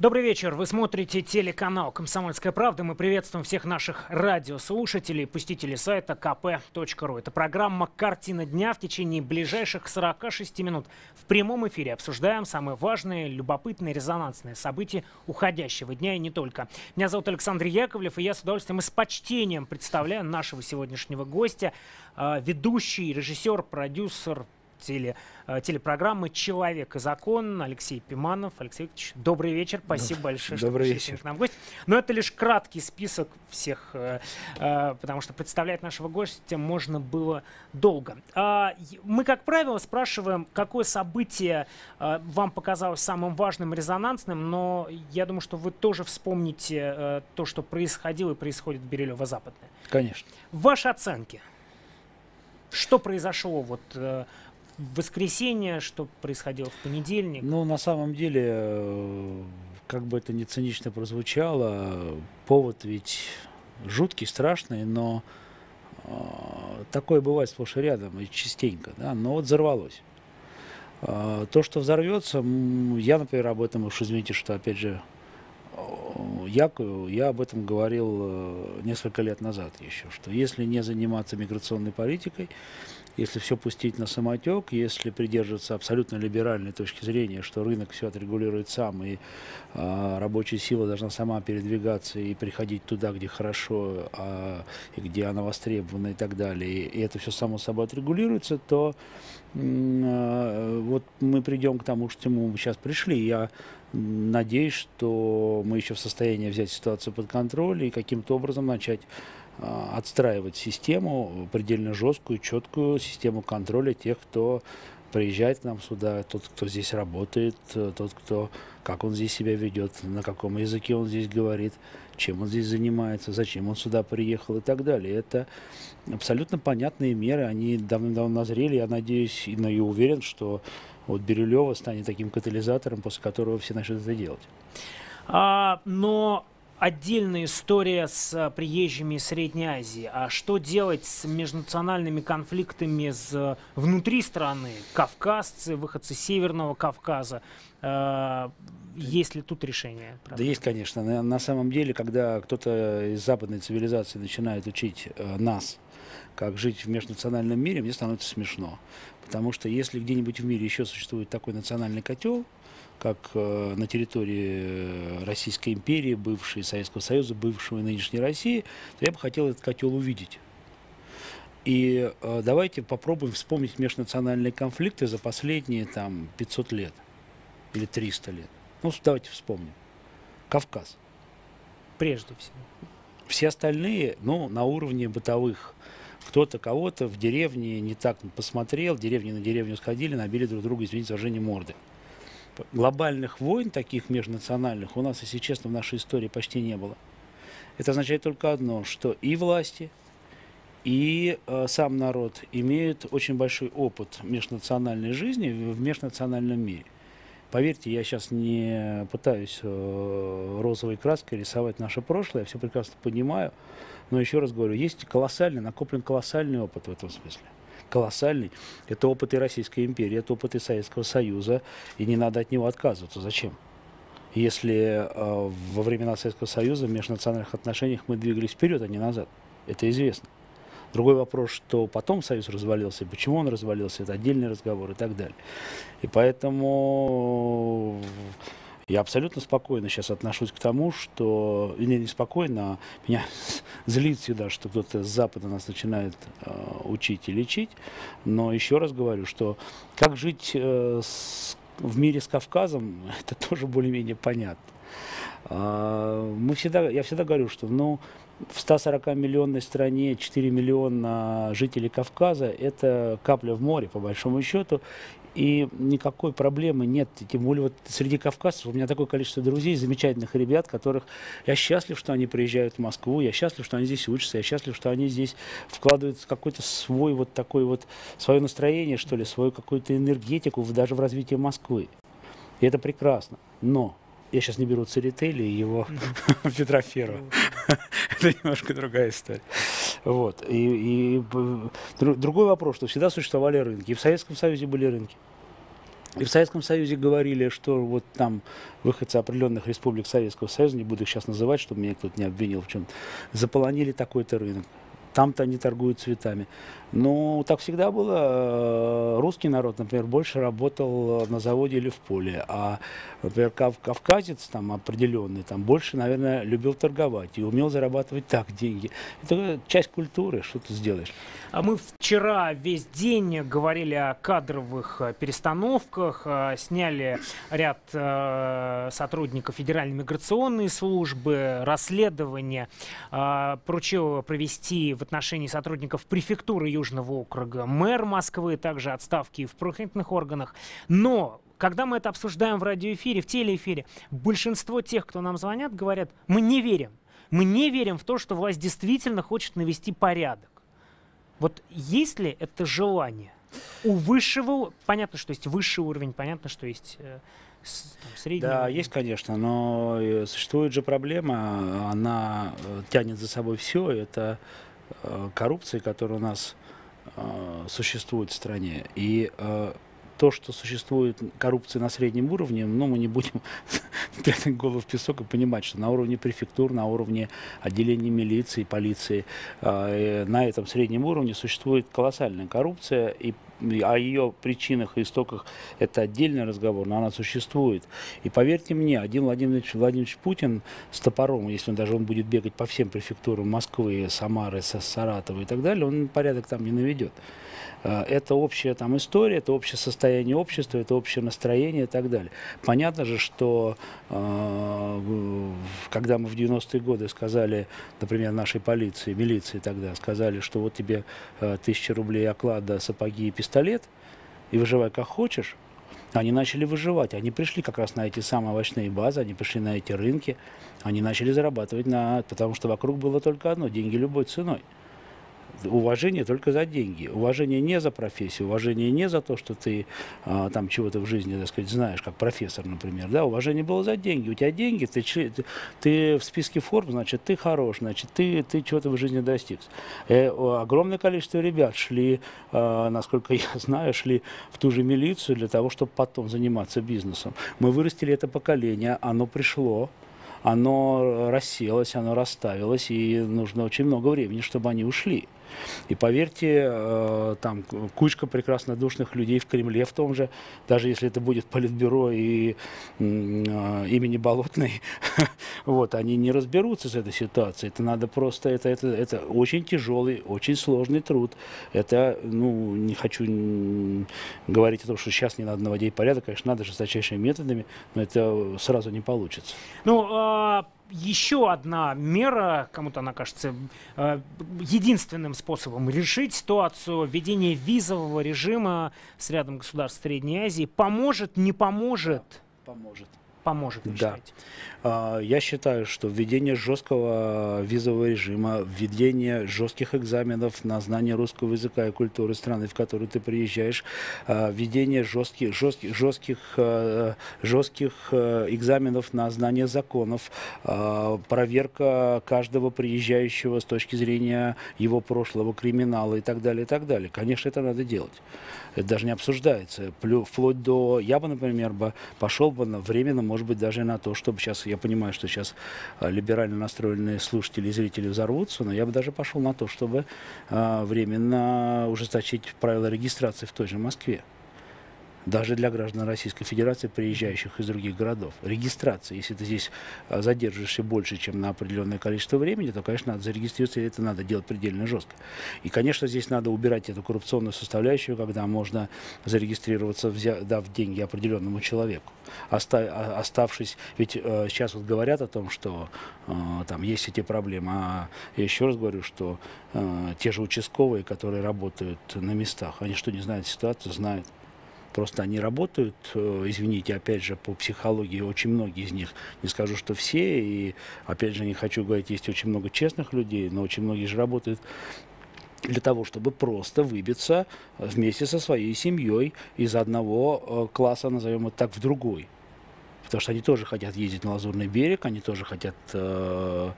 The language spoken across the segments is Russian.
Добрый вечер. Вы смотрите телеканал «Комсомольская правда». Мы приветствуем всех наших радиослушателей, посетителей сайта kp.ru. Это программа «Картина дня». В течение ближайших 46 минут в прямом эфире обсуждаем самые важные, любопытные, резонансные события уходящего дня и не только. Меня зовут Александр Яковлев, и я с удовольствием и с почтением представляю нашего сегодняшнего гостя, ведущий, режиссер, продюсер телепрограммы «Человек и закон» Алексей Пиманов. Алексей Викторович, добрый вечер. Спасибо большое, что пришли к нам в гости. Но это лишь краткий список всех, потому что представлять нашего гостя можно было долго. Мы, как правило, спрашиваем, какое событие вам показалось самым важным, резонансным, но я думаю, что вы тоже вспомните то, что происходило и происходит в Бирюлево-Западное. Конечно. Ваши оценки. Что произошло в воскресенье, что происходило в понедельник? Ну, на самом деле, как бы это ни цинично прозвучало, повод ведь жуткий, страшный, но такое бывает сплошь и рядом, и частенько, да, но вот взорвалось. То, что взорвется, я, например, об этом, уж извините, что, опять же, я об этом говорил несколько лет назад еще, что если не заниматься миграционной политикой, если все пустить на самотек, если придерживаться абсолютно либеральной точки зрения, что рынок все отрегулирует сам, и рабочая сила должна сама передвигаться и приходить туда, где хорошо, и где она востребована и так далее, и это все само собой отрегулируется, то вот мы придем к тому, к чему мы сейчас пришли. Я надеюсь, что мы еще в состоянии взять ситуацию под контроль и каким-то образом начать отстраивать систему, предельно жесткую, четкую систему контроля тех, кто приезжает к нам сюда, тот, кто здесь работает, тот, кто, как он здесь себя ведет, на каком языке он здесь говорит, чем он здесь занимается, зачем он сюда приехал и так далее. Это абсолютно понятные меры, они давно назрели, я надеюсь и уверен, что вот Бирюлево станет таким катализатором, после которого все начнут это делать. Но отдельная история с приезжими из Средней Азии. А что делать с межнациональными конфликтами внутри страны? Кавказцы, выходцы с Северного Кавказа. Есть ли тут решение? Да есть, конечно. На самом деле, когда кто-то из западной цивилизации начинает учить нас, как жить в межнациональном мире, мне становится смешно. Потому что если где-нибудь в мире еще существует такой национальный котел, как на территории Российской империи, бывшей Советского Союза, бывшего и нынешней России, то я бы хотел этот котел увидеть. И давайте попробуем вспомнить межнациональные конфликты за последние 500 лет или 300 лет. Ну, давайте вспомним. Кавказ. Прежде всего. Все остальные, на уровне бытовых. Кто-то кого-то в деревне не так посмотрел, деревни на деревню сходили, набили друг друга, извините, выражение, морды. Глобальных войн, таких межнациональных, у нас, если честно, в нашей истории почти не было. Это означает только одно, что и власти, и сам народ имеют очень большой опыт межнациональной жизни в межнациональном мире. Поверьте, я сейчас не пытаюсь розовой краской рисовать наше прошлое, я все прекрасно понимаю, но еще раз говорю, есть накоплен колоссальный опыт в этом смысле. Колоссальный. Это опыт и Российской империи, это опыт и Советского Союза, и не надо от него отказываться. Зачем? Если во времена Советского Союза в межнациональных отношениях мы двигались вперед, а не назад. Это известно. Другой вопрос, что потом Союз развалился, и почему он развалился, это отдельный разговор и так далее. И поэтому я абсолютно спокойно сейчас отношусь к тому, что... Не спокойно, а меня злит всегда, что кто-то с Запада нас начинает учить и лечить. Но еще раз говорю, что как жить в мире с Кавказом, это тоже более-менее понятно. Я всегда говорю, что в 140-миллионной стране 4 миллиона жителей Кавказа – это капля в море, по большому счету. И никакой проблемы нет. Тем более вот среди кавказцев у меня такое количество друзей, замечательных ребят, которых я счастлив, что они приезжают в Москву, я счастлив, что они здесь учатся, я счастлив, что они здесь вкладывают какой-то свой свое настроение, что ли, свою какую-то энергетику даже в развитие Москвы. И это прекрасно. Но я сейчас не беру Церетели и его Петра Первого. Это немножко другая история. Вот. И другой вопрос, что всегда существовали рынки. И в Советском Союзе были рынки. И в Советском Союзе говорили, что вот там выходцы определенных республик Советского Союза, не буду их сейчас называть, чтобы меня кто-то не обвинил в чем-то, заполонили такой-то рынок. Там-то они торгуют цветами. Но так всегда было. Русский народ, например, больше работал на заводе или в поле. А, например, кавказец там определенный, там больше, наверное, любил торговать и умел зарабатывать так деньги. Это часть культуры, что ты сделаешь. А мы вчера весь день говорили о кадровых перестановках, сняли ряд сотрудников Федеральной миграционной службы, расследование поручил провести в отношении сотрудников префектуры Южного округа мэр Москвы, также отставки в правоохранительных органах. Но когда мы это обсуждаем в радиоэфире, в телеэфире, большинство тех, кто нам звонят, говорят: мы не верим. Мы не верим в то, что власть действительно хочет навести порядок. Вот есть ли это желание у высшего, понятно, что есть высший уровень, понятно, что есть средний Да, уровень. есть, конечно, но существует же проблема, она тянет за собой все, это коррупция, которая у нас существует в стране. И то, что существует коррупция на среднем уровне, ну, мы не будем прятать голову в песок и понимать, что на уровне префектур, на уровне отделений милиции, полиции, на этом среднем уровне существует колоссальная коррупция, и о ее причинах и истоках это отдельный разговор, но она существует. И поверьте мне, один Владимирович Путин с топором, если он будет бегать по всем префектурам Москвы, Самары, Саратова и так далее, он порядок там не наведет. Это общая там история, это общее состояние общества, это общее настроение и так далее. Понятно же, что когда мы в 90-е годы сказали, например, нашей полиции, милиции тогда, сказали, что вот тебе 1000 рублей оклада, сапоги и пистолет, и выживай как хочешь, они начали выживать. Они пришли как раз на эти самые овощные базы, они пришли на эти рынки, они начали зарабатывать, потому что вокруг было только одно – деньги любой ценой. Уважение только за деньги. Уважение не за профессию, уважение не за то, что ты там чего-то в жизни, так сказать, знаешь, как профессор, например. Да? Уважение было за деньги. У тебя деньги, ты в списке Forbes, значит, ты хорош, значит, ты чего-то в жизни достиг. Огромное количество ребят шли, насколько я знаю, шли в ту же милицию для того, чтобы потом заниматься бизнесом. Мы вырастили это поколение, оно пришло. Оно расселось, оно расставилось, и нужно очень много времени, чтобы они ушли. И поверьте, там кучка прекраснодушных людей в Кремле в том же, даже если это будет Политбюро и имени Болотной, вот, они не разберутся с этой ситуацией. Это надо просто, это очень тяжелый, очень сложный труд. Это, ну, не хочу говорить о том, что сейчас не надо наводить порядок, конечно, надо жесточайшими методами, но это сразу не получится. Ну, еще одна мера, кому-то она кажется единственным способом решить ситуацию, введение визового режима с рядом государств Средней Азии, поможет, не поможет? Поможет. Поможет, вы считаете? Я считаю, что введение жесткого визового режима, введение жестких экзаменов на знание русского языка и культуры страны, в которую ты приезжаешь, введение жестких экзаменов на знание законов, проверка каждого приезжающего с точки зрения его прошлого, криминала и так далее, и так далее. Конечно, это надо делать. Это даже не обсуждается. Вплоть до... Я бы, например, пошел бы временно, может быть, даже на то, чтобы сейчас... Я понимаю, что сейчас либерально настроенные слушатели и зрители взорвутся, но я бы даже пошел на то, чтобы временно ужесточить правила регистрации в той же Москве. Даже для граждан Российской Федерации, приезжающих из других городов. Регистрация. Если ты здесь задержишься больше, чем на определенное количество времени, то, конечно, надо зарегистрироваться, и это надо делать предельно жестко. И, конечно, здесь надо убирать эту коррупционную составляющую, когда можно зарегистрироваться, дав деньги определенному человеку. Оставшись... Ведь сейчас вот говорят о том, что там есть эти проблемы. А я еще раз говорю, что те же участковые, которые работают на местах, они что, не знают ситуацию? Знают. Просто они работают, извините, опять же, по психологии, очень многие из них, не скажу, что все, и опять же, не хочу говорить, есть очень много честных людей, но очень многие же работают для того, чтобы просто выбиться вместе со своей семьей из одного класса, назовем это так, в другой. потому что они тоже хотят ездить на Лазурный берег, они тоже хотят там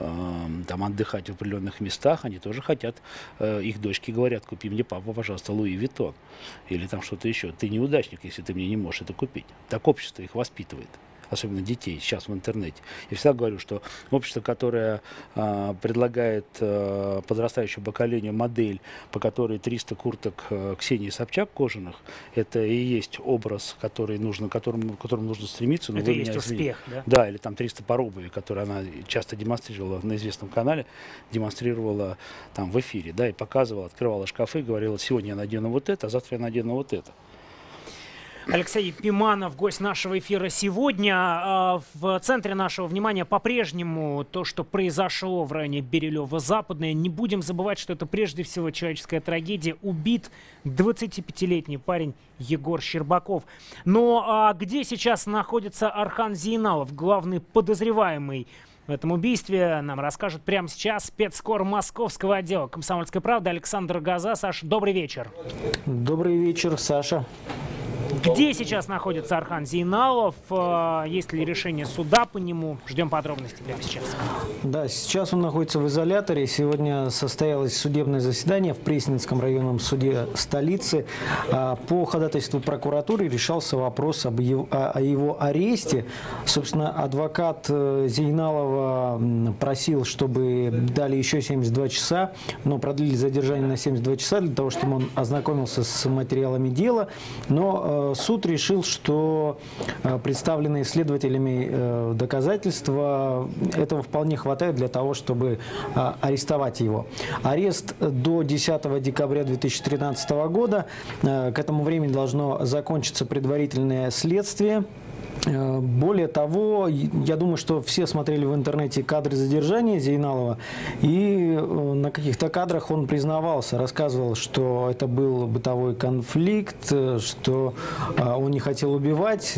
отдыхать в определенных местах, они тоже хотят, их дочки говорят: купи мне, папа, пожалуйста, Луи Виттон или там что-то еще. Ты неудачник, если ты мне не можешь это купить. Так общество их воспитывает, особенно детей сейчас в интернете. Я всегда говорю, что общество, которое предлагает подрастающему поколению модель, по которой 300 курток Ксении Собчак кожаных, это и есть образ, который нужно, к которому нужно стремиться. Но это и есть успех, да? Да, или там 300 пар обуви, которые она часто демонстрировала на известном канале, демонстрировала там в эфире, да, и показывала, открывала шкафы, говорила: сегодня я надену вот это, а завтра я надену вот это. Алексей Пиманов, гость нашего эфира сегодня. В центре нашего внимания по-прежнему то, что произошло в районе Бирюлево-Западное. Не будем забывать, что это прежде всего человеческая трагедия. Убит 25-летний парень Егор Щербаков. Но где сейчас находится Архан Зейналов, главный подозреваемый в этом убийстве, нам расскажет прямо сейчас спецкор московского отдела «Комсомольской правды» Александр Гоза. Саша, добрый вечер. Добрый вечер, Саша. Где сейчас находится Архан Зейналов? Есть ли решение суда по нему? Ждем подробностей прямо сейчас. Да, сейчас он находится в изоляторе. Сегодня состоялось судебное заседание в Пресненском районном суде столицы. По ходатайству прокуратуры решался вопрос о его аресте. Собственно, адвокат Зейналова просил, чтобы дали еще 72 часа, но продлили задержание на 72 часа для того, чтобы он ознакомился с материалами дела. Но суд решил, что представленные следователями доказательства этого вполне хватает для того, чтобы арестовать его. Арест до 10 декабря 2013 года. К этому времени должно закончиться предварительное следствие. Более того, я думаю, что все смотрели в интернете кадры задержания Зейналова, и на каких-то кадрах он признавался, рассказывал, что это был бытовой конфликт, что он не хотел убивать.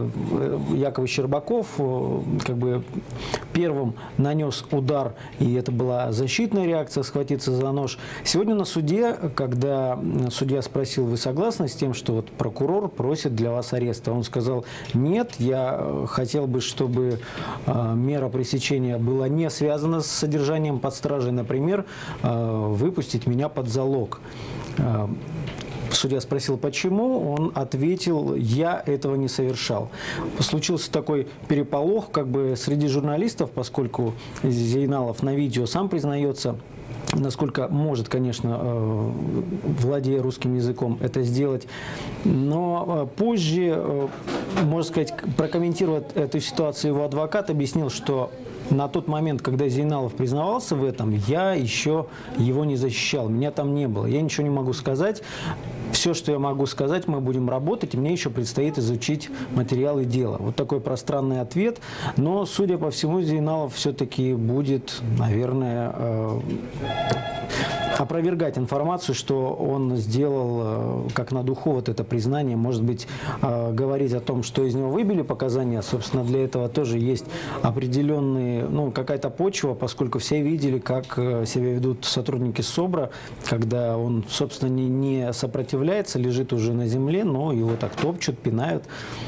Якобы Щербаков как бы первым нанес удар, и это была защитная реакция — схватиться за нож. Сегодня на суде, когда судья спросил: вы согласны с тем, что вот прокурор просит для вас ареста, он сказал: нет, я хотел бы, чтобы мера пресечения была не связана с содержанием под стражей, например, выпустить меня под залог. Судья спросил, почему, он ответил: я этого не совершал. Случился такой переполох как бы среди журналистов, поскольку Зейналов на видео сам признается, насколько может, конечно, владея русским языком, это сделать. Но позже, можно сказать, прокомментировав эту ситуацию, его адвокат объяснил, что на тот момент, когда Зейналов признавался в этом, я еще его не защищал, меня там не было. Я ничего не могу сказать. Все, что я могу сказать, мы будем работать, и мне еще предстоит изучить материалы дела. Вот такой пространный ответ. Но, судя по всему, Зейналов все-таки будет, наверное, опровергать информацию, что он сделал как на духу вот это признание. Может быть, говорить о том, что из него выбили показания. Собственно, для этого тоже есть определенные, какая-то почва, поскольку все видели, как себя ведут сотрудники СОБРа, когда он, собственно, не сопротивляется, лежит уже на земле, но его так топчут, пинают.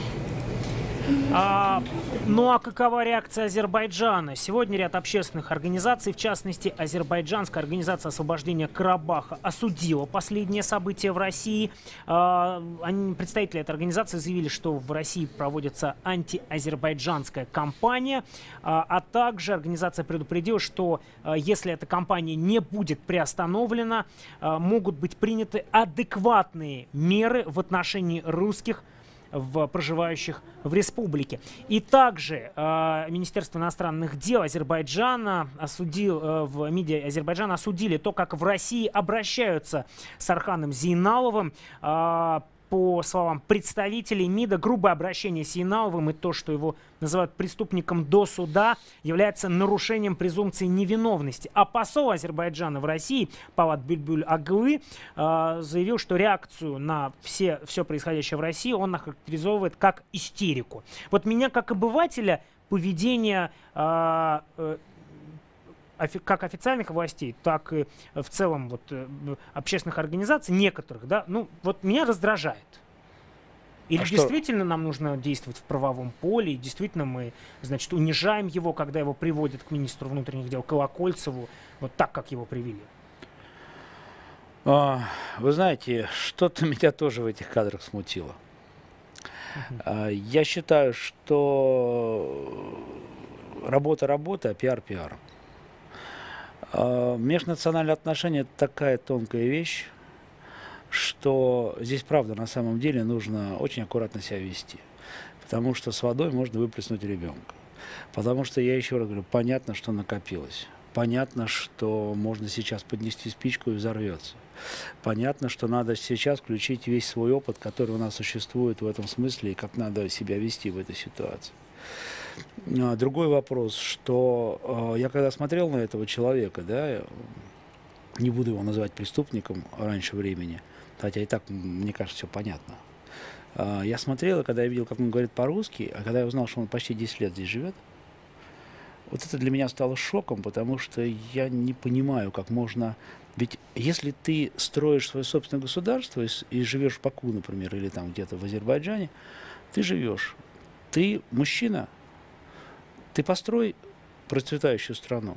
Ну а какова реакция Азербайджана? Сегодня ряд общественных организаций, в частности, Азербайджанская организация освобождения Карабаха, осудила последние события в России. Представители этой организации заявили, что в России проводится антиазербайджанская кампания, а также организация предупредила, что если эта кампания не будет приостановлена, могут быть приняты адекватные меры в отношении русских, проживающих в республике. И также Министерство иностранных дел Азербайджана в МИДе Азербайджана осудили то, как в России обращаются с Арханом Зейналовым. По словам представителей МИДа, грубое обращение с Зейналовым и то, что его называют преступником до суда, является нарушением презумпции невиновности. А посол Азербайджана в России Пават Бюльбюль-Аглы заявил, что реакцию на все происходящее в России он охарактеризовывает как истерику. Вот меня, как обывателя, поведение как официальных властей, так и в целом общественных организаций, некоторых, да, меня раздражает. Или действительно нам нужно действовать в правовом поле, и действительно мы, значит, унижаем его, когда его приводят к министру внутренних дел Колокольцеву, вот так, как его привели? Вы знаете, что-то меня тоже в этих кадрах смутило. Я считаю, что работа работа, а пиар пиаром. Межнациональные отношения – это такая тонкая вещь, что здесь, правда, на самом деле нужно очень аккуратно себя вести. Потому что с водой можно выплеснуть ребенка. Потому что, я еще раз говорю, понятно, что накопилось. Понятно, что можно сейчас поднести спичку и взорвется. Понятно, что надо сейчас включить весь свой опыт, который у нас существует в этом смысле, и как надо себя вести в этой ситуации. Другой вопрос, что я когда смотрел на этого человека, да, не буду его называть преступником раньше времени, хотя и так, мне кажется, все понятно. Я смотрел, и когда я видел, как он говорит по-русски, а когда я узнал, что он почти 10 лет здесь живет, вот это для меня стало шоком, потому что я не понимаю, как можно... Ведь если ты строишь свое собственное государство и живешь в Баку, например, или там где-то в Азербайджане, ты живешь, ты мужчина, ты построй процветающую страну,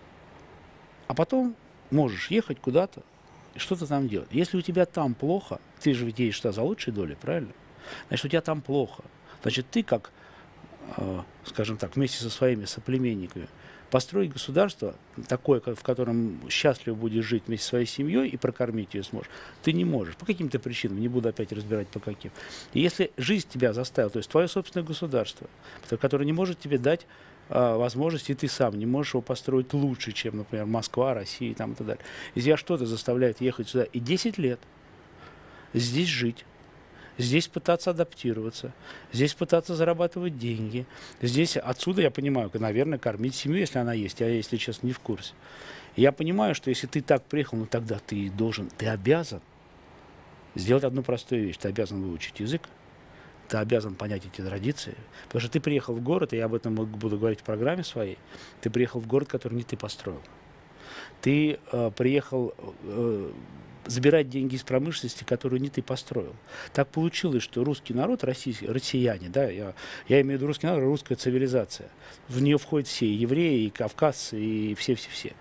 а потом можешь ехать куда-то и что-то там делать. Если у тебя там плохо, ты же ведь едешь что, за лучшей долей, правильно? Значит, у тебя там плохо. Значит, ты как, скажем так, вместе со своими соплеменниками построй государство такое, в котором счастливо будешь жить вместе со своей семьей и прокормить ее сможешь. Ты не можешь. По каким-то причинам, не буду опять разбирать по каким. И если жизнь тебя заставила, то есть твое собственное государство, которое не может тебе дать возможности, и ты сам не можешь его построить лучше, чем, например, Москва, Россия и там и так далее. И тебя что-то заставляет ехать сюда и 10 лет здесь жить. Здесь пытаться адаптироваться, здесь пытаться зарабатывать деньги. Здесь, отсюда, я понимаю, наверное, кормить семью, если она есть. Я, если честно, не в курсе. И я понимаю, что если ты так приехал, ну тогда ты должен, ты обязан сделать одну простую вещь. Ты обязан выучить язык, ты обязан понять эти традиции. Потому что ты приехал в город, и я об этом буду говорить в программе своей, ты приехал в город, который не ты построил. Ты приехал... забирать деньги из промышленности, которую не ты построил. Так получилось, что русский народ, россияне, да, я имею в виду русский народ, русская цивилизация. В нее входят все, и евреи, и кавказцы, и все-все-все.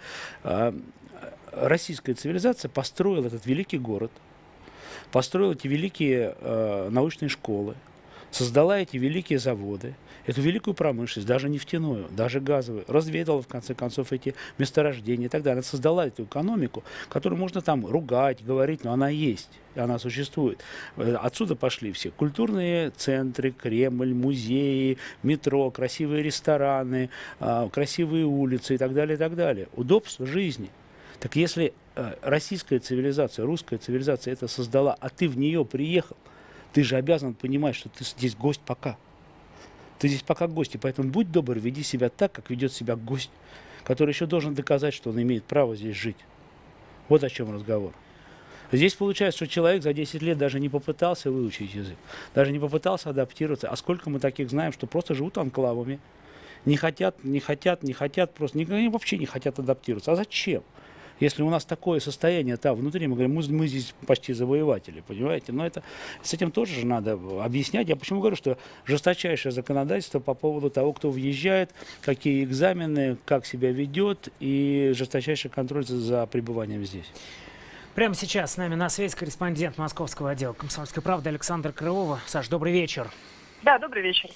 Российская цивилизация построила этот великий город, построила эти великие научные школы, создала эти великие заводы, эту великую промышленность, даже нефтяную, даже газовую, разведала, в конце концов, эти месторождения и так далее. Она создала эту экономику, которую можно там ругать, говорить, но она есть, и она существует. Отсюда пошли все культурные центры, Кремль, музеи, метро, красивые рестораны, красивые улицы и так далее, и так далее. Удобство жизни. Так если российская цивилизация, русская цивилизация это создала, а ты в нее приехал, ты же обязан понимать, что ты здесь гость пока. Ты здесь пока гость, и поэтому будь добр, веди себя так, как ведет себя гость, который еще должен доказать, что он имеет право здесь жить. Вот о чем разговор. Здесь получается, что человек за 10 лет даже не попытался выучить язык, даже не попытался адаптироваться. А сколько мы таких знаем, что просто живут анклавами, не хотят, просто они вообще не хотят адаптироваться. А зачем? Если у нас такое состояние там внутри, мы говорим, мы здесь почти завоеватели, понимаете? Но это, с этим тоже же надо объяснять. Я почему говорю, что жесточайшее законодательство по поводу того, кто въезжает, какие экзамены, как себя ведет, и жесточайший контроль за пребыванием здесь. Прямо сейчас с нами на связи корреспондент московского отдела «Комсомольской правды» Александра Крылова. Саш, добрый вечер. Да, добрый вечер.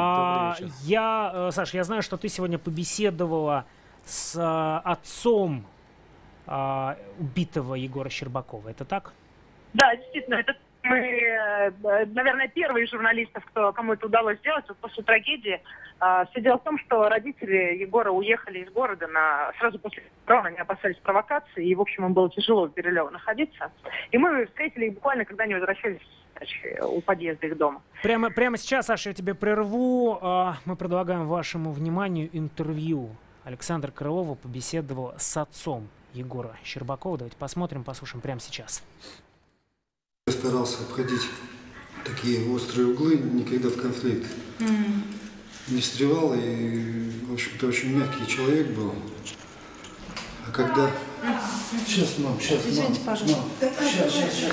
Саш, я знаю, что ты сегодня побеседовала с отцом убитого Егора Щербакова. Это так? Да, действительно, это мы, наверное, первые журналистов, кому это удалось сделать вот после трагедии. Все дело в том, что родители Егора уехали из города сразу после траура, они опасались провокации, и, в общем, им было тяжело в Бирюлево находиться. И мы встретили их буквально, когда они возвращались у подъезда их дома. Прямо сейчас, Саша, я тебя прерву. Мы предлагаем вашему вниманию интервью. Александр Крылова побеседовал с отцом Егора Щербакова. Давайте посмотрим, послушаем прямо сейчас. Я старался обходить такие острые углы, никогда в конфликт не встревал. И, в общем-то, очень мягкий человек был. А когда... Сейчас, мам, сейчас, мам. Извините, пожалуйста. Сейчас.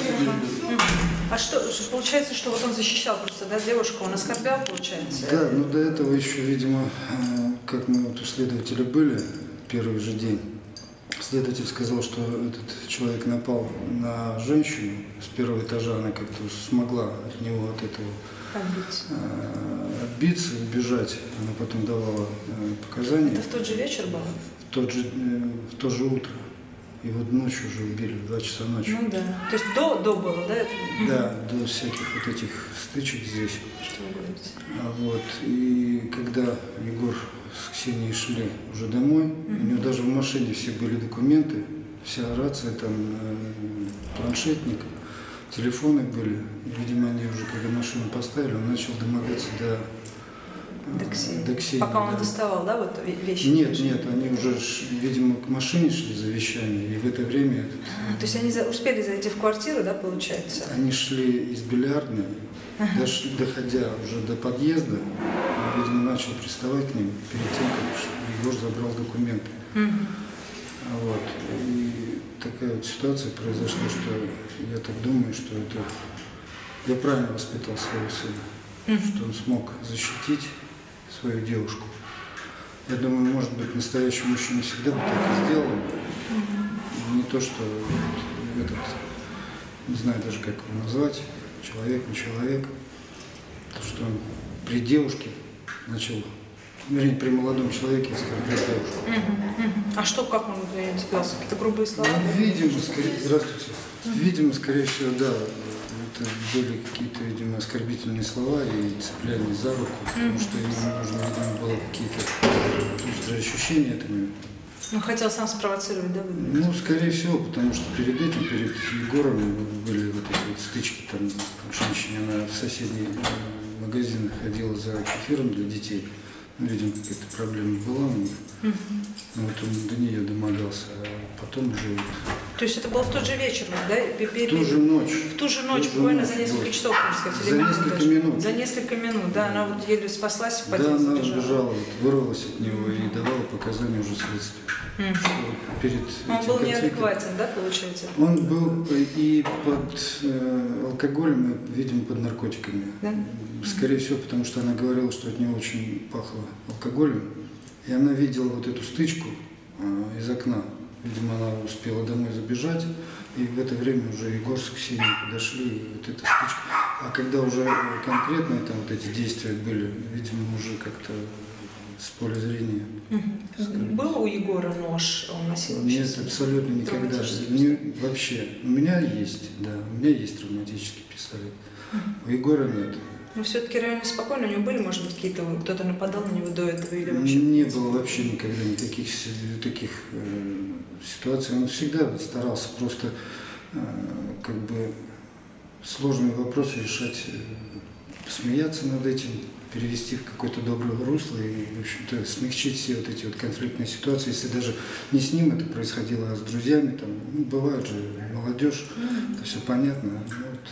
А что, получается, что вот он защищал просто, да, девушку, он оскорблял, получается? Да, но до этого еще, видимо, как мы вот у следователя были первый же день, следователь сказал, что этот человек напал на женщину с первого этажа, она как-то смогла от него, от этого отбиться, убежать. Она потом давала показания. Это в тот же вечер было? В то же утро. И вот ночью уже убили, в 2 часа ночи. Ну да. То есть до было, да? Это? Да, до всяких вот этих стычек здесь. Что вы говорите? Вот. И когда Егор с Ксенией шли уже домой, у него даже в машине все были документы, вся рация, там, планшетник, телефоны были. Видимо, они уже, когда машину поставили, он начал домогаться до Ксении. Пока он доставал, да, вот вещи? Нет, они уже, видимо, к машине шли за вещами, и в это время... То есть они успели зайти в квартиру, да, получается? Они шли из бильярдной, доходя уже до подъезда, он, видимо, начал приставать к ним перед тем, как Егор забрал документы. Вот. И такая вот ситуация произошла, что я так думаю, что это... Я правильно воспитал своего сына, что он смог защитить свою девушку. Я думаю, может быть, настоящий мужчина всегда бы так и сделал. Не то, что этот, не знаю даже, как его назвать, человек, не человек, то, что он при девушке начал, вернее, при молодом человеке оскорблять девушку. А что, как он цеплялся? Какие-то грубые слова? Видимо, здравствуйте. Видимо, скорее всего, да. Это были какие-то, видимо, оскорбительные слова и цепляние за руку, потому что ему нужно, видимо, было какие-то острые ощущения от него. Он хотел сам спровоцировать, да? Ну, скорее всего, потому что перед этим, перед Егором были вот эти вот стычки, там, женщина, она в соседний магазин ходила за кефиром для детей. Ну, видимо, какая-то проблема была у них. Вот он до нее домогался, а потом уже... То есть это было в тот же вечер, да? В ту же ночь. В ту же ночь, буквально за несколько часов, можно сказать. За несколько минут. За несколько минут, да. Она вот еле спаслась, в Да, подъезд она убежала. убежала, вот, вырвалась от него и давала показания уже следствию. Что перед Он этим был конфликтом- неадекватен, да, получается? Он был и под алкоголем, и, видимо, под наркотиками. Да? Скорее всего, потому что она говорила, что от него очень пахло алкоголем. И она видела вот эту стычку из окна. Видимо, она успела домой забежать. И в это время уже Егор с Ксенией подошли, и вот эта стычка. А когда уже конкретно там вот эти действия были, видимо, уже как-то с поля зрения. Был у Егора нож, он носил? Нет, абсолютно никогда. Вообще. У меня есть, да, у меня есть травматический пистолет. У Егора нет. Но все-таки реально спокойно, у него были, может быть, какие-то, кто-то нападал на него до этого или вообще? Не было вообще никогда никаких таких ситуаций. Он всегда старался просто как бы сложные вопросы решать, смеяться над этим, перевести в какое-то доброе русло и, в общем-то, смягчить все вот эти вот конфликтные ситуации. Если даже не с ним это происходило, а с друзьями, там, ну, бывает же, молодежь, это все понятно. Ну, вот,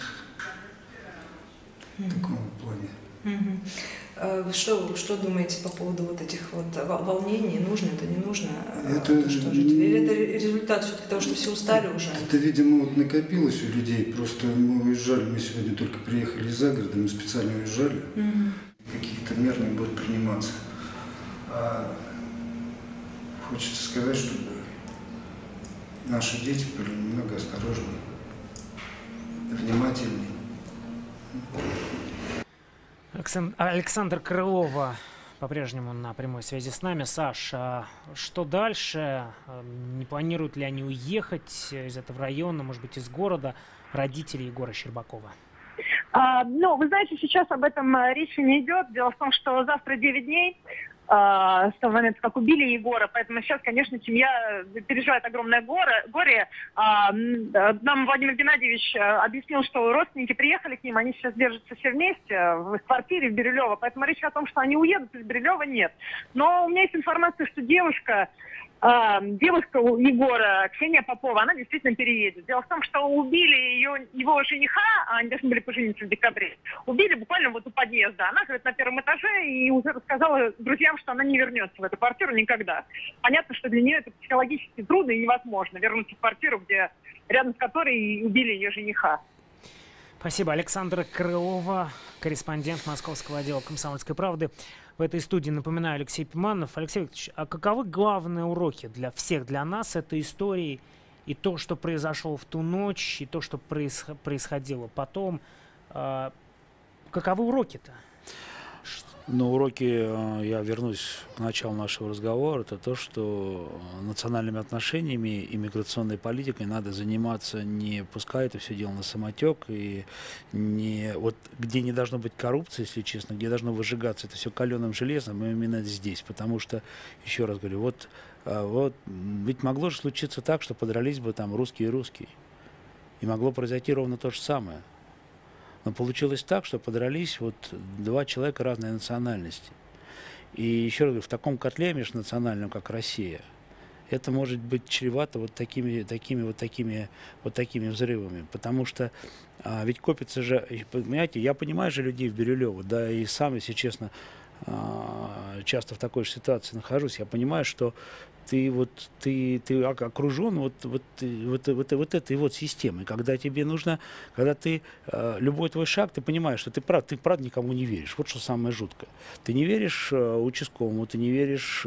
в таком плане. Что думаете по поводу вот этих вот волнений? Нужно это, не нужно? Это, Или это результат все-таки того, что все устали уже? Это, видимо, вот накопилось у людей. Просто мы уезжали, мы сегодня только приехали за город, мы специально уезжали. Каких-то мер не будут приниматься. А хочется сказать, чтобы наши дети были немного осторожнее, внимательнее. Александр Крылова по-прежнему на прямой связи с нами. Саш, а что дальше? Не планируют ли они уехать из этого района, может быть, из города, родители Егора Щербакова? Ну, вы знаете, сейчас об этом речи не идет. Дело в том, что завтра 9 дней с того момента, как убили Егора. Поэтому сейчас, конечно, семья переживает огромное горе. Нам Владимир Геннадьевич объяснил, что родственники приехали к ним, они сейчас держатся все вместе в их квартире в Бирюлево. Поэтому речи о том, что они уедут из Бирюлева, нет. Но у меня есть информация, что девушка девушка у Егора, Ксения Попова, она действительно переедет. Дело в том, что убили его жениха, они должны были пожениться в декабре, убили буквально вот у подъезда. Она живет на первом этаже и уже рассказала друзьям, что она не вернется в эту квартиру никогда. Понятно, что для нее это психологически трудно и невозможно вернуться в квартиру, рядом с которой убили ее жениха. Спасибо. Александра Крылова, корреспондент Московского отдела «Комсомольской правды». В этой студии, напоминаю, Алексей Пиманов. Алексей Викторович, а каковы главные уроки для всех, для нас этой истории? И то, что произошло в ту ночь, и то, что происходило потом. Каковы уроки-то? Но уроки, я вернусь к началу нашего разговора, это то, что национальными отношениями и миграционной политикой надо заниматься, не пуская это все дело на самотек, и не, вот, где не должно быть коррупции, если честно, где должно выжигаться это все каленым железом, именно здесь. Потому что, еще раз говорю, вот ведь могло же случиться так, что подрались бы там русские и русские. И могло произойти ровно то же самое. Но получилось так, что подрались вот два человека разной национальности. И еще раз говорю, в таком котле межнациональном, как Россия, это может быть чревато вот такими взрывами. Потому что ведь копится же, понимаете, я понимаю же людей в Бирюлево, да, и сам, если честно, часто в такой же ситуации нахожусь. Я понимаю, что ты окружен вот этой вот системой, когда тебе нужно, когда ты, любой твой шаг, ты понимаешь, что ты правда никому не веришь. Вот что самое жуткое. Ты не веришь участковому, ты не веришь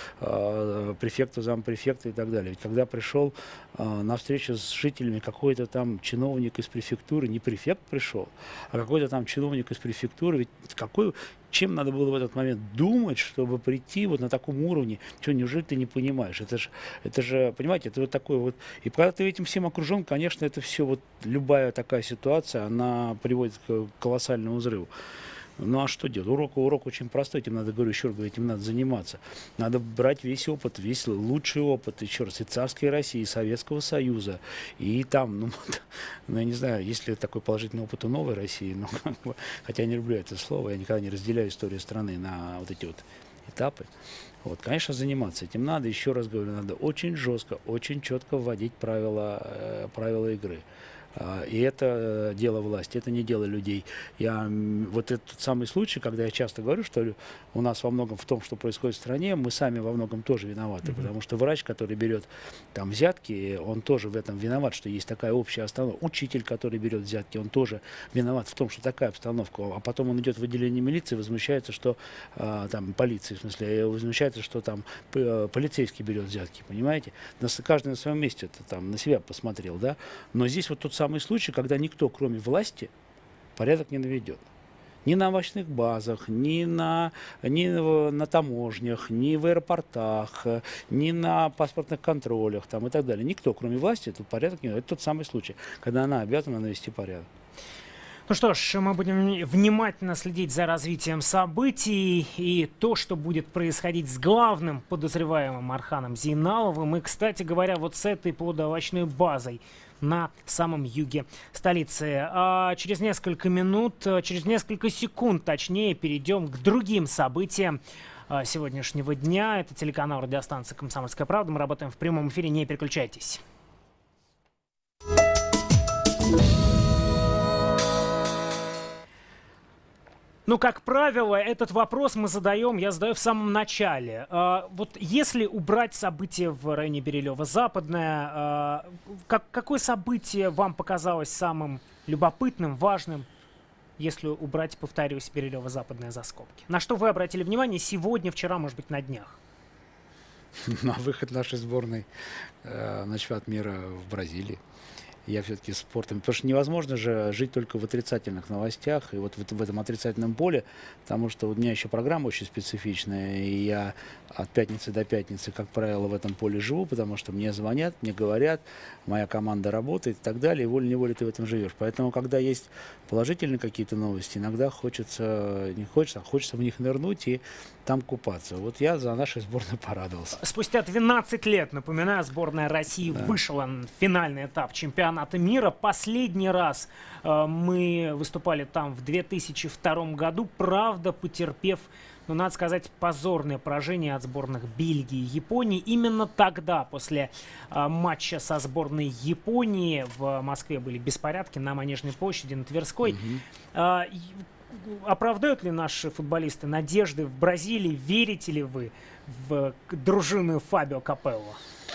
префекту, зампрефекта и так далее. Ведь когда пришел на встречу с жителями какой-то там чиновник из префектуры, не префект пришел, а какой-то там чиновник из префектуры, ведь чем надо было в этот момент думать, чтобы прийти вот на таком уровне? Что, неужели ты не понимаешь? Это же, понимаете, это вот такой вот... И когда ты этим всем окружен, конечно, это все, вот любая такая ситуация, она приводит к колоссальному взрыву. Ну а что делать? Урок очень простой, этим надо, говорю, еще раз говорю, этим надо заниматься. Надо брать весь опыт, весь лучший опыт, еще раз, и царской России, и Советского Союза, и там, я не знаю, есть ли такой положительный опыт у новой России, но хотя я не люблю это слово, я никогда не разделяю историю страны на вот эти вот этапы. Вот, конечно, заниматься этим надо, еще раз говорю, надо очень жестко, очень четко вводить правила игры. И это дело власти, это не дело людей. Вот этот самый случай, когда я часто говорю, что у нас во многом в том, что происходит в стране, мы сами во многом тоже виноваты. Потому что врач, который берет там взятки, он тоже в этом виноват, что есть такая общая обстановка. Учитель, который берет взятки, он тоже виноват в том, что такая обстановка. А потом он идет в отделение милиции, возмущается, что там полиции, в смысле, возмущается, что там полицейский берет взятки, понимаете? Каждый на своем месте это там на себя посмотрел, да? Но здесь вот тот самый случай, когда никто, кроме власти, порядок не наведет. Ни на овощных базах, ни на таможнях, ни в аэропортах, ни на паспортных контролях там, и так далее. Никто, кроме власти, этот порядок не наведет. Это тот самый случай, когда она обязана навести порядок. Ну что ж, мы будем внимательно следить за развитием событий и то, что будет происходить с главным подозреваемым Орханом Зейналовым. И, кстати говоря, вот с этой плодоовощной базой на самом юге столицы. А через несколько минут, через несколько секунд, точнее, перейдем к другим событиям сегодняшнего дня. Это телеканал радиостанции «Комсомольская правда». Мы работаем в прямом эфире, не переключайтесь. Ну, как правило, этот вопрос я задаю в самом начале. Вот если убрать события в районе Бирюлево-Западное, какое событие вам показалось самым любопытным, важным, если убрать, повторюсь, Бирюлево-Западное за скобки? На что вы обратили внимание сегодня, вчера, может быть, на днях? На выход нашей сборной на чемпионат мира в Бразилии. Я все-таки спортом, потому что невозможно же жить только в отрицательных новостях и вот в этом отрицательном поле, потому что у меня еще программа очень специфичная, и я от пятницы до пятницы, как правило, в этом поле живу, потому что мне звонят, мне говорят, моя команда работает и так далее, и волей-неволей ты в этом живешь. Поэтому, когда есть положительные какие-то новости, иногда хочется в них нырнуть и там купаться. Вот я за нашей сборной порадовался. Спустя 12 лет, напоминаю, сборная России вышла на финальный этап чемпионата мира. Последний раз мы выступали там в 2002 году, правда, потерпев но, надо сказать, позорное поражение от сборных Бельгии и Японии. Именно тогда, после матча со сборной Японии, в Москве были беспорядки на Манежной площади, на Тверской. Оправдают ли наши футболисты надежды в Бразилии? Верите ли вы в дружину Фабио Капелло?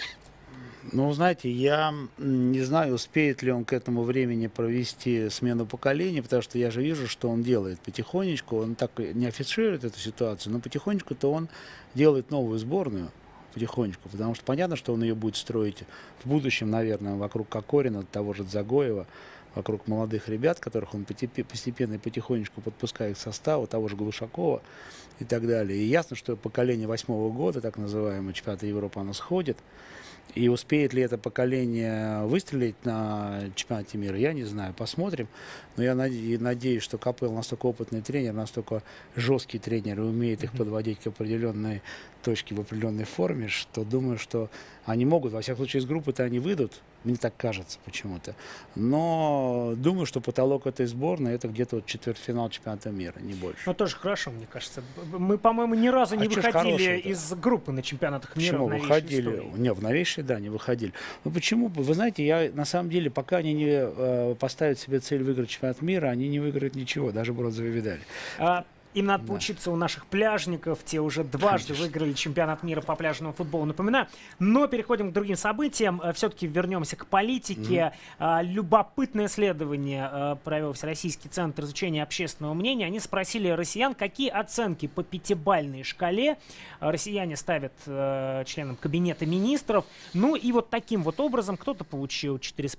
Ну, знаете, я не знаю, успеет ли он к этому времени провести смену поколений, потому что я же вижу, что он делает потихонечку. Он так не афиширует эту ситуацию, но потихонечку-то он делает новую сборную. Потихонечку, потому что понятно, что он ее будет строить в будущем, наверное, вокруг Кокорина, того же Дзагоева, вокруг молодых ребят, которых он постепенно и потихонечку подпускает к составу, того же Глушакова и так далее. И ясно, что поколение 2008 года, так называемое, чемпионата Европы, оно сходит. И успеет ли это поколение выстрелить на чемпионате мира, я не знаю, посмотрим. Но я надеюсь, что Капелло настолько опытный тренер, настолько жесткий тренер и умеет их подводить к определенной точке в определенной форме, что думаю, что они могут, во всяком случае, из группы-то они выйдут, мне так кажется почему-то. Но думаю, что потолок этой сборной это где-то вот четвертьфинал чемпионата мира, не больше. Ну, тоже хорошо, мне кажется. Мы, по-моему, ни разу не выходили из группы на чемпионатах мира. Почему? В Выходили. истории. Не, в новейшей, да, не выходили. Ну почему? Вы знаете, я на самом деле, пока они не поставят себе цель выиграть чемпионат мира, они не выиграют ничего, даже бронзовые медали. Им надо поучиться у наших пляжников. Те уже дважды выиграли чемпионат мира по пляжному футболу, напоминаю. Но переходим к другим событиям. Все-таки вернемся к политике. Любопытное исследование провел Всероссийский центр изучения общественного мнения. Они спросили россиян, какие оценки по пятибалльной шкале россияне ставят членам кабинета министров. Ну и вот таким вот образом кто-то получил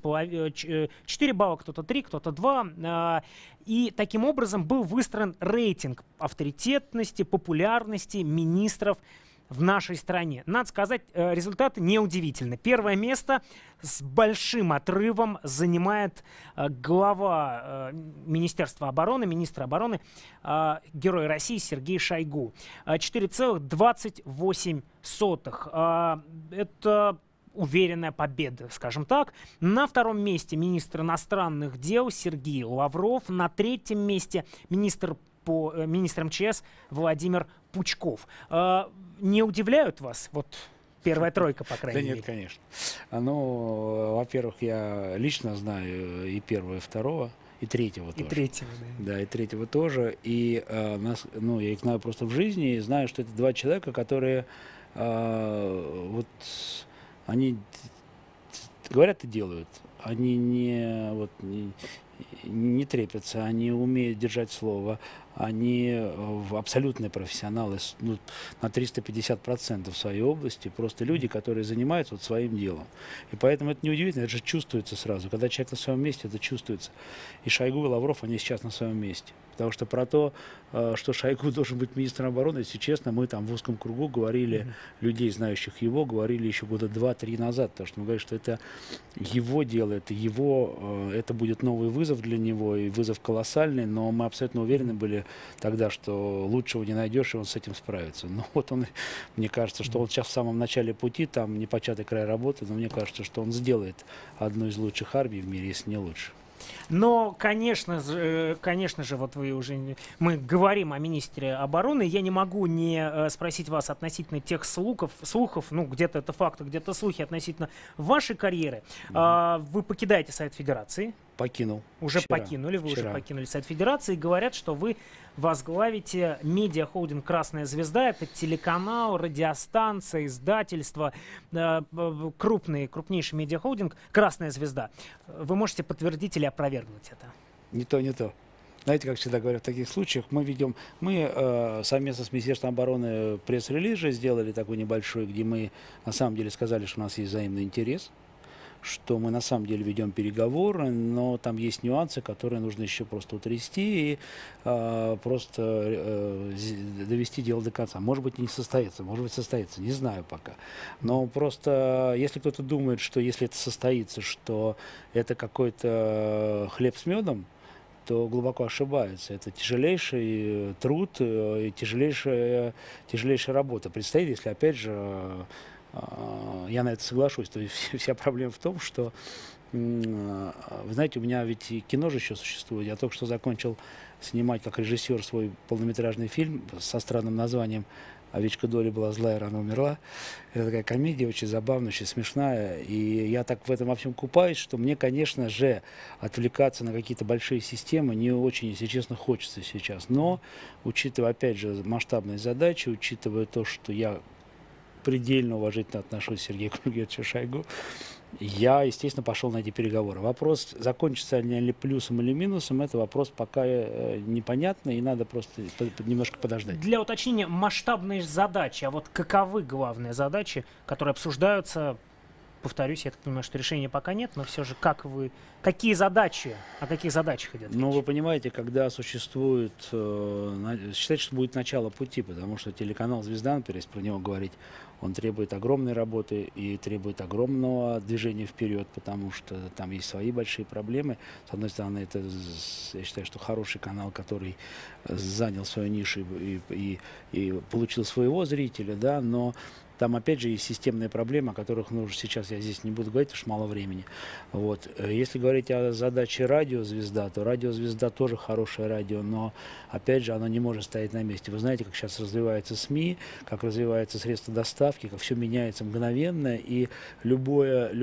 4 балла, кто-то 3, кто-то 2. И таким образом был выстроен рейтинг авторитетности, популярности министров в нашей стране. Надо сказать, результаты неудивительны. Первое место с большим отрывом занимает глава Министерства обороны, министр обороны, Герой России Сергей Шойгу. 4,28. Это уверенная победа, скажем так. На втором месте министр иностранных дел Сергей Лавров. На третьем месте министр МЧС Владимир Пучков. Не удивляют вас вот первая тройка, по крайней мере? Да нет, конечно. Ну, во-первых, я лично знаю и первого, и второго. И третьего тоже. И третьего, да. Да, и третьего тоже. И я их знаю просто в жизни. И знаю, что это два человека, которые они говорят и делают. Они не трепятся, они умеют держать слово. Они абсолютные профессионалы, на 350% в своей области. Просто люди, которые занимаются своим делом. И поэтому это неудивительно, это же чувствуется сразу. Когда человек на своем месте, это чувствуется. И Шойгу, и Лавров, они сейчас на своем месте. Потому что про то, что Шойгу должен быть министром обороны, если честно, мы там в узком кругу говорили, людей, знающих его, говорили еще года 2-3 назад. Потому что мы говорим, что это его дело, это будет новый вызов для него, и вызов колоссальный, но мы абсолютно уверены были тогда, что лучшего не найдешь, и он с этим справится. Но вот он, мне кажется, что он сейчас в самом начале пути, там непочатый край работы, но мне кажется, что он сделает одну из лучших армий в мире, если не лучше. Но, конечно же, вот мы говорим о министре обороны, я не могу не спросить вас относительно тех слухов, где-то это факты, где-то слухи относительно вашей карьеры. Вы покидаете Совет Федерации. Покинул. Уже покинули Совет Федерации. Говорят, что вы возглавите медиахолдинг «Красная звезда». Это телеканал, радиостанция, издательство, крупнейший медиахолдинг «Красная звезда». Вы можете подтвердить или опровергнуть это? Не то. Знаете, как всегда говорят в таких случаях, мы совместно с Министерством обороны пресс-релиз же сделали такой небольшой, где мы на самом деле сказали, что у нас есть взаимный интерес, что мы на самом деле ведем переговоры, но там есть нюансы, которые нужно еще просто утрясти и просто довести дело до конца. Может быть, не состоится, может быть, состоится, не знаю пока. Но просто, если кто-то думает, что если это состоится, что это какой-то хлеб с медом, то глубоко ошибаются. Это тяжелейший труд и тяжелейшая работа предстоит, если, опять же, я на это соглашусь. То есть вся проблема в том, что, вы знаете, у меня ведь и кино же еще существует. Я только что закончил снимать как режиссер свой полнометражный фильм со странным названием «Овечка Долли была злая, рано умерла». Это такая комедия, очень забавная, очень смешная. И я так в этом во всем купаюсь, что мне, конечно же, отвлекаться на какие-то большие системы не очень, если честно, хочется сейчас. Но, учитывая, опять же, масштабные задачи, учитывая то, что я предельно уважительно отношусь к Сергею Георгиевичу Шойгу, я, естественно, пошел на эти переговоры. Вопрос, закончится они ли плюсом или минусом, это вопрос пока непонятный, и надо просто немножко подождать. Для уточнения, масштабные задачи, а вот каковы главные задачи, которые обсуждаются? Повторюсь, я так понимаю, что решения пока нет, но все же какие задачи, о каких задачах идет речь? Ну, вы понимаете, когда существует, считать, что будет начало пути, потому что телеканал «Звезда», например, если про него говорить, он требует огромной работы и требует огромного движения вперед, потому что там есть свои большие проблемы. С одной стороны, это, я считаю, что хороший канал, который занял свою нишу и получил своего зрителя, да, но там, опять же, есть системные проблемы, о которых сейчас я здесь не буду говорить, потому что мало времени. Вот. Если говорить о задаче «Радиозвезда», то «Радиозвезда» тоже хорошее радио, но, опять же, оно не может стоять на месте. Вы знаете, как сейчас развиваются СМИ, как развиваются средства доставки, как все меняется мгновенно, и любая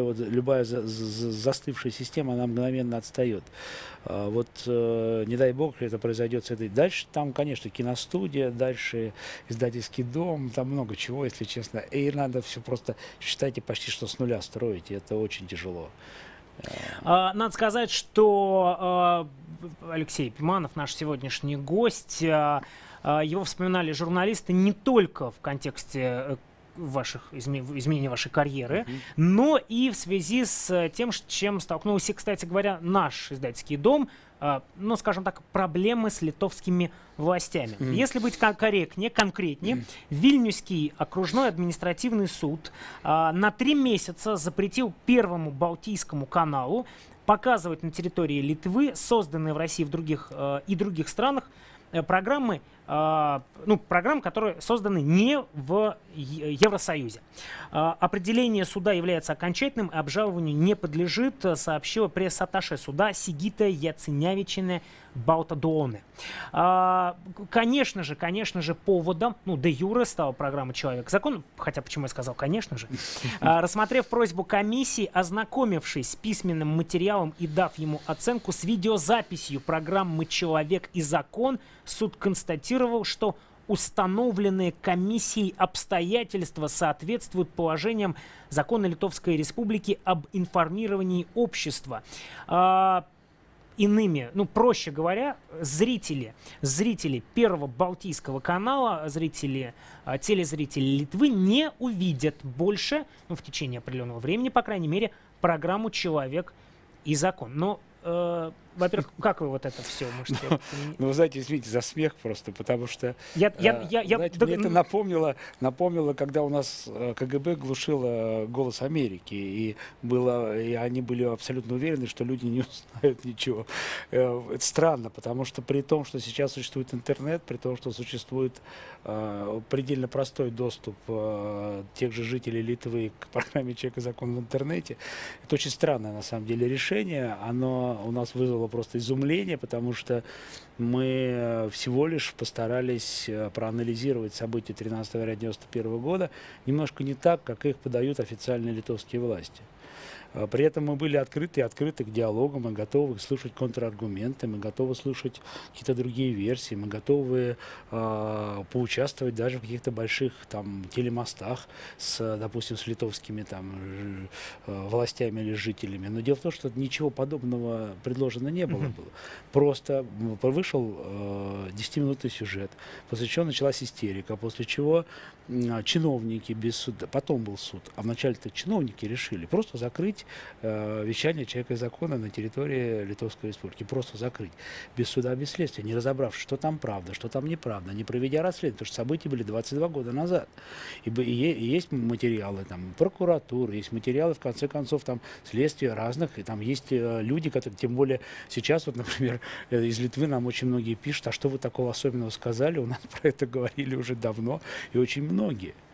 застывшая система, она мгновенно отстает. Вот, не дай бог, это произойдет с этой. Дальше там, конечно, киностудия, дальше издательский дом, там много чего, если честно. И надо все просто, считайте, почти что с нуля строить, и это очень тяжело. Надо сказать, что Алексей Пиманов, наш сегодняшний гость, его вспоминали журналисты не только в контексте изменения вашей карьеры, но и в связи с тем, с чем столкнулся, кстати говоря, наш издательский дом, ну, скажем так, проблемы с литовскими властями. Если быть конкретнее, Вильнюсский окружной административный суд на 3 месяца запретил Первому Балтийскому каналу показывать на территории Литвы, созданные в России и других странах, программы, которые созданы не в Евросоюзе. Определение суда является окончательным и обжалованию не подлежит, сообщила пресс-атташе суда Сигита Яценявичина Балтадооне. Конечно же, поводом, де юре стала программа «Человек-закон», хотя почему я сказал «конечно же», рассмотрев просьбу комиссии, ознакомившись с письменным материалом и дав ему оценку с видеозаписью программы «Человек и закон», суд констатировал, что установленные комиссией обстоятельства соответствуют положениям закона Литовской Республики об информировании общества. Проще говоря, зрители Первого Балтийского канала, телезрители Литвы не увидят больше, в течение определенного времени, по крайней мере, программу «Человек и закон». Но, во-первых, как вы вот это все можете... Ну, вы знаете, извините за смех просто, потому что... Мне это напомнило, когда у нас КГБ глушило «Голос Америки», и они были абсолютно уверены, что люди не узнают ничего. Это странно, потому что при том, что сейчас существует интернет, при том, что существует предельно простой доступ тех же жителей Литвы к программе «Человек и закон» в интернете, это очень странное, на самом деле, решение. Оно у нас вызвало просто изумление, потому что мы всего лишь постарались проанализировать события 13 января 1991 года немножко не так, как их подают официальные литовские власти. При этом мы были открыты к диалогу, мы готовы слушать контраргументы, мы готовы слушать какие-то другие версии, мы готовы поучаствовать даже в каких-то больших телемостах, допустим, с литовскими властями или жителями. Но дело в том, что ничего подобного предложено не было. Просто вышел 10-минутный сюжет, после чего началась истерика, после чего чиновники без суда, потом был суд, а вначале-то чиновники решили просто закрыть вещание «Человека и закона» на территории Литовской Республики. Просто закрыть. Без суда, без следствия, не разобравшись, что там правда, что там неправда, не проведя расследование, потому что события были 22 года назад. И есть материалы прокуратуры, есть материалы, в конце концов, следствия разных, и там есть люди, которые, тем более сейчас, вот, например, из Литвы нам очень многие пишут, а что вы такого особенного сказали, у нас про это говорили уже давно, и очень многие.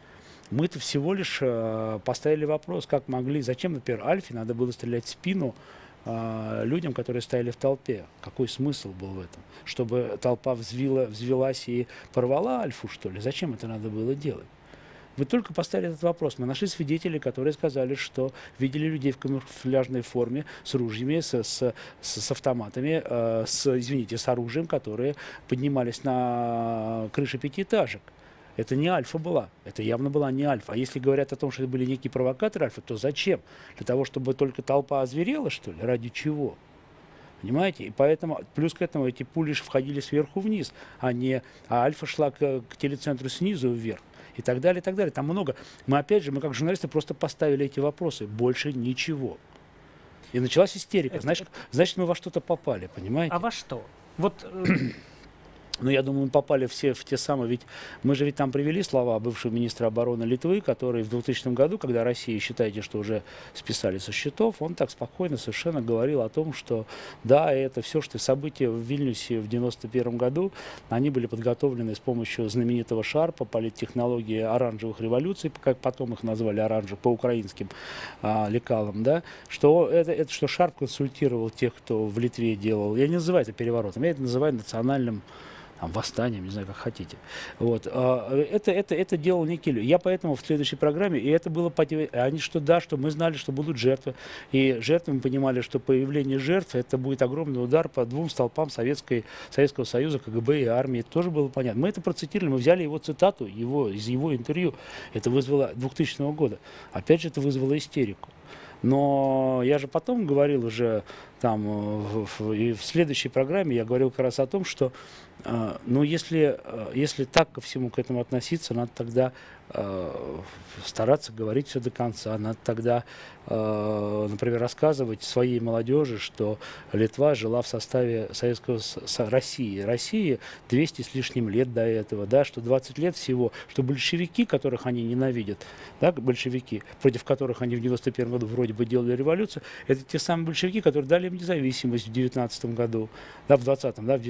Мы-то всего лишь поставили вопрос, как могли, зачем, например, Альфе надо было стрелять в спину людям, которые стояли в толпе. Какой смысл был в этом? Чтобы толпа взвелась и порвала Альфу, что ли? Зачем это надо было делать? Вы только поставили этот вопрос. Мы нашли свидетелей, которые сказали, что видели людей в камуфляжной форме с ружьями, с автоматами, с оружием, которые поднимались на крыше пятиэтажек. Это не Альфа была. Это явно была не Альфа. А если говорят о том, что это были некие провокаторы Альфа, то зачем? Для того, чтобы только толпа озверела, что ли? Ради чего? Понимаете? И поэтому, плюс к этому, эти пули входили сверху вниз, а Альфа шла к телецентру снизу вверх. И так далее, и так далее. Там много. Мы как журналисты просто поставили эти вопросы. Больше ничего. И началась истерика. Значит, мы во что-то попали, понимаете? А во что? Вот... Ну, я думаю, мы попали все в те самые, ведь мы же там привели слова бывшего министра обороны Литвы, который в 2000 году, когда Россия, считаете, что уже списали со счетов, он так спокойно совершенно говорил о том, что да, это все, что события в Вильнюсе в 1991 году, они были подготовлены с помощью знаменитого Шарпа, политтехнологии оранжевых революций, как потом их назвали оранжевых по украинским лекалам, да, что что Шарп консультировал тех, кто в Литве делал, я не называю это переворотом, я это называю национальным восстанием, не знаю, как хотите. Вот. Это делал некий люди. Я поэтому в следующей программе, и это было, они что мы знали, что будут жертвы. И жертвы, мы понимали, что появление жертв, это будет огромный удар по двум столпам Советского Союза, КГБ и армии. Это тоже было понятно. Мы это процитировали, мы взяли его цитату из его интервью. Это вызвало 2000 года. Опять же, это вызвало истерику. Но я же потом говорил уже и в следующей программе я говорил как раз о том, что если так ко всему к этому относиться, надо тогда стараться говорить все до конца. Надо тогда, например, рассказывать своей молодежи, что Литва жила в составе России. России 200 с лишним лет до этого, да, что 20 лет всего, что большевики, которых они ненавидят, да, большевики, против которых они в 91 году вроде бы делали революцию, это те самые большевики, которые дали им независимость в 19 году, да, в 20-м, да, в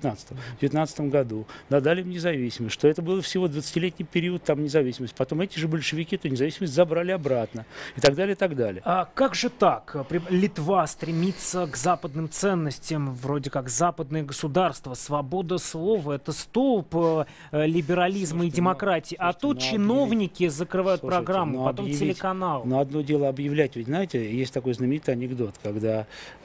19 году, да, дали им независимость, что это был всего 20-летний период там независимости. Потом эти же большевики эту независимость забрали обратно. И так далее, и так далее. А как же так? Литва стремится к западным ценностям, вроде как западное государство, свобода слова, это столб либерализма и демократии. А тут чиновники закрывают программу, потом телеканал. Но одно дело объявлять. Ведь, знаете, есть такой знаменитый анекдот, когда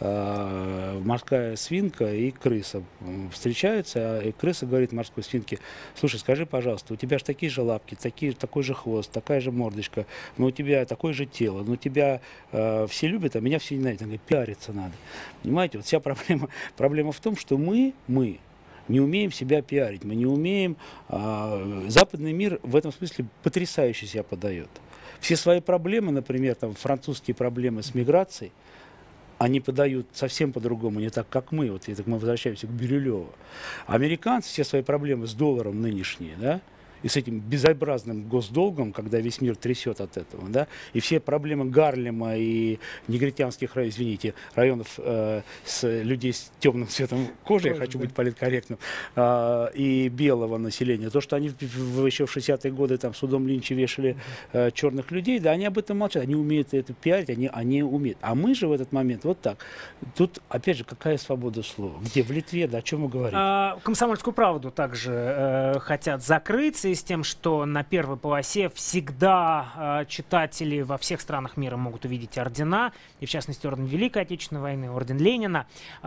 морская свинка и крыса встречаются, и крыса говорит морской свинке: слушай, скажи, пожалуйста, у тебя же такие же лапки, такой же хвост, такая же мордочка, но у тебя такое же тело, но тебя все любят, а меня все ненавидят. Он говорит, пиариться надо. Понимаете, вот вся проблема в том, что мы не умеем себя пиарить, мы не умеем... Западный мир в этом смысле потрясающе себя подает. Все свои проблемы, например, французские проблемы с миграцией, они подают совсем по-другому, не так, как мы. Вот мы возвращаемся к Бирюлеву. Американцы все свои проблемы с долларом нынешние, да, и с этим безобразным госдолгом, когда весь мир трясет от этого, да, и все проблемы Гарлема и негритянских, районов с людей с темным цветом кожи, я хочу быть политкорректным, и белого населения, то, что они еще в 60-е годы судом Линча вешали черных людей, да, они об этом молчат, они умеют это пиарить, они умеют. А мы же в этот момент вот так. Тут, опять же, какая свобода слова? Где? В Литве, да, о чем мы говорим? «Комсомольскую правду» также хотят закрыть, с тем, что на первой полосе всегда читатели во всех странах мира могут увидеть ордена, и в частности орден Великой Отечественной войны, орден Ленина.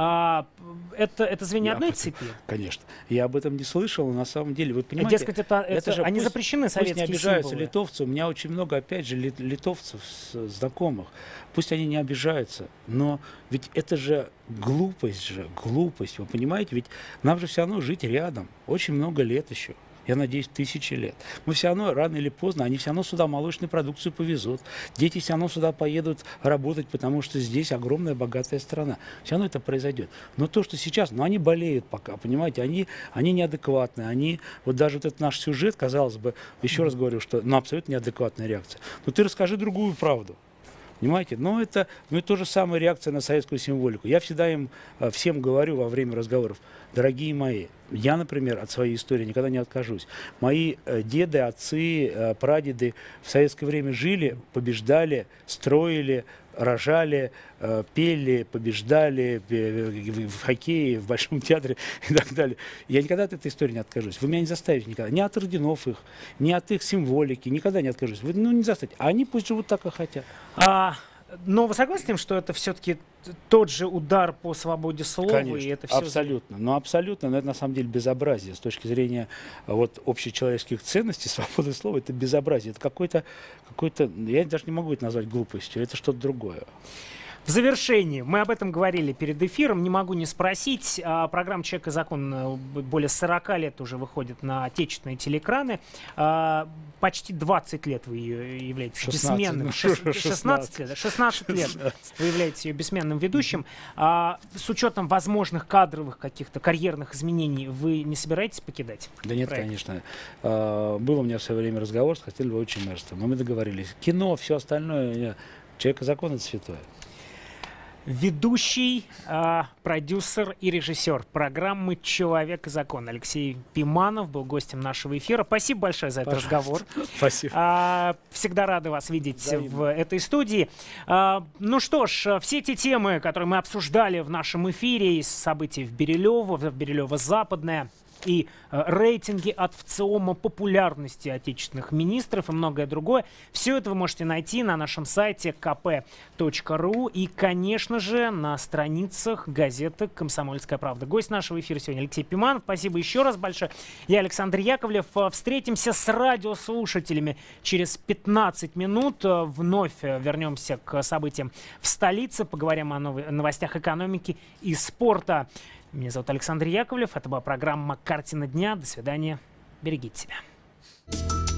Это звенья одной цепи? Конечно. Я об этом не слышал, но на самом деле, вы понимаете... Дескать, они запрещены, советские символы. Пусть не обижаются символы. Литовцы. У меня очень много, опять же, литовцев знакомых. Пусть они не обижаются, но ведь это же глупость, вы понимаете? Ведь нам же все равно жить рядом. Очень много лет еще. Я надеюсь, 1000 лет. Мы все равно, рано или поздно, они все равно сюда молочную продукцию повезут. Дети все равно сюда поедут работать, потому что здесь огромная богатая страна. Все равно это произойдет. Но то, что сейчас, они болеют пока, понимаете, они неадекватные. Вот даже вот этот наш сюжет, казалось бы, еще раз говорю, что абсолютно неадекватная реакция. Но ты расскажи другую правду. Понимаете? Но это то же самая реакция на советскую символику. Я всегда им всем говорю во время разговоров: дорогие мои, Я, например, от своей истории никогда не откажусь. Мои деды, отцы, прадеды в советское время жили, побеждали, строили, рожали, пели, побеждали в хоккее, в Большом театре и так далее. Я никогда от этой истории не откажусь. Вы меня не заставите никогда. Ни от орденов их, ни от их символики. Никогда не откажусь. Вы не заставите. Они пусть живут так, как хотят. Но вы согласны с тем, что это все-таки тот же удар по свободе слова? Конечно, и это все... абсолютно. Но абсолютно, но это на самом деле безобразие. С точки зрения вот, общечеловеческих ценностей, свободы слова, это безобразие. Это какой-то, я даже не могу это назвать глупостью, это что-то другое. В завершении, мы об этом говорили перед эфиром, не могу не спросить. Программа «Человек и закон» более 40 лет уже выходит на отечественные телеэкраны. Почти 20 лет вы ее являетесь бессменным. 16 лет. 16 лет вы являетесь ее бессменным ведущим. С учетом возможных кадровых каких-то карьерных изменений вы не собираетесь покидать? Да нет, конечно. Был у меня в свое время разговор с Хасилом Львовичем Мерстом. Мы договорились. Кино, все остальное, «Человек и закон» — это святое. Ведущий, продюсер и режиссер программы «Человек и закон» Алексей Пиманов был гостем нашего эфира. Спасибо большое за этот разговор. Спасибо. Всегда рады вас видеть в этой студии. Ну что ж, все те темы, которые мы обсуждали в нашем эфире, из событий в Бирюлево-Западное, и рейтинги от ВЦИОМа популярности отечественных министров и многое другое. Все это вы можете найти на нашем сайте kp.ru и, конечно же, на страницах газеты «Комсомольская правда». Гость нашего эфира сегодня Алексей Пиманов. Спасибо еще раз большое. Я Александр Яковлев. Встретимся с радиослушателями через 15 минут. Вновь вернемся к событиям в столице. Поговорим о новостях экономики и спорта. Меня зовут Александр Яковлев. Это была программа «Картина дня». До свидания. Берегите себя.